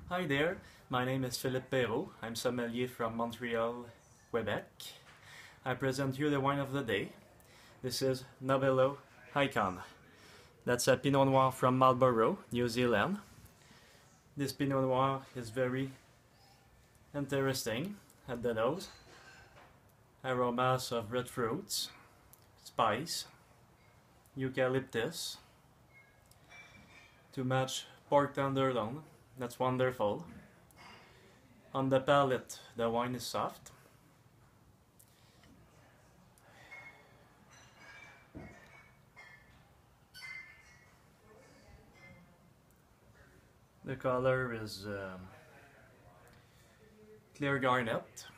Hi there, my name is Philippe Perrault. I'm sommelier from Montreal, Quebec. I present you the wine of the day. This is Nobelo Icon. That's a Pinot Noir from Marlborough, New Zealand. This Pinot Noir is very interesting at the nose. Aromas of red fruits, spice, eucalyptus to match pork tenderloin. That's wonderful. On the palate, the wine is soft. The color is clear garnet.